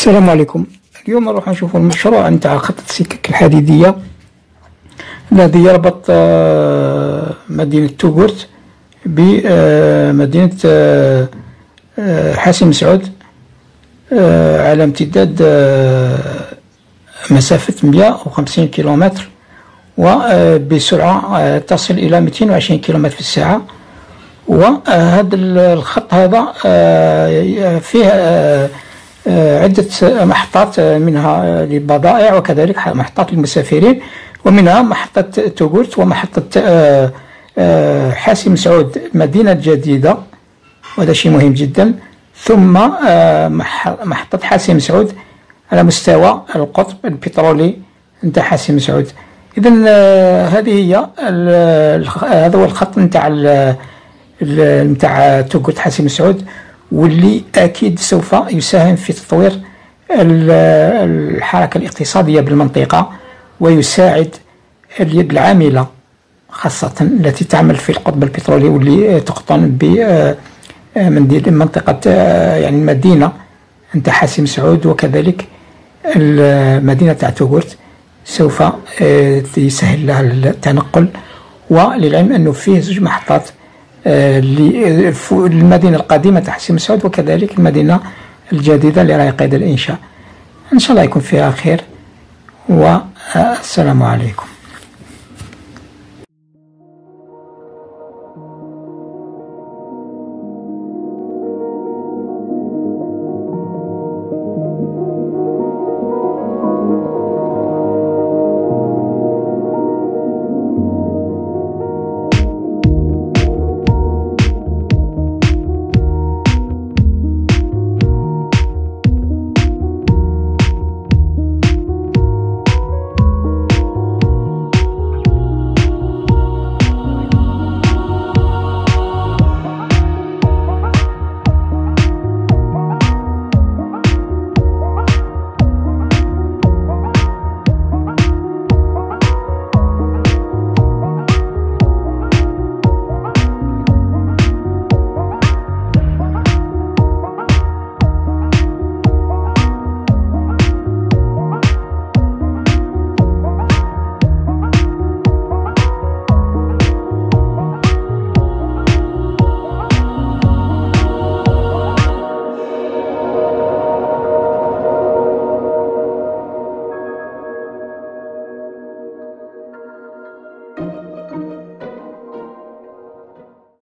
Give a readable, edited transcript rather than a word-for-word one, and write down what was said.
السلام عليكم. اليوم نروح نشوف المشروع نتاع خط السكك الحديدية الذي يربط مدينة توغورت بمدينة حاسم سعود على امتداد مسافة 150 كيلومتر وبسرعة تصل إلى 220 كيلومتر في الساعة. وهذا الخط هذا فيه عدة محطات، منها للبضائع وكذلك محطات للمسافرين، ومنها محطة توغورت ومحطة حاسم سعود مدينة جديدة، وهذا شيء مهم جدا، ثم محطة حاسم سعود على مستوى القطب البترولي نتاع حاسم سعود. إذن هذه هي هذا هو الخط نتاع توغورت حاسم سعود، واللي أكيد سوف يساهم في تطوير الحركة الاقتصادية بالمنطقة، ويساعد اليد العاملة خاصة التي تعمل في القطب البترولي، واللي تقطن بمنطقة يعني المدينة نتاع حاسم سعود وكذلك المدينة تاع توغورت، سوف يسهل لها التنقل. وللعلم أنه فيه زوج محطات، المدينة القديمة تاع حاسم سعود وكذلك المدينة الجديدة اللي راهي قيد الإنشاء. إن شاء الله يكون فيها خير، والسلام عليكم.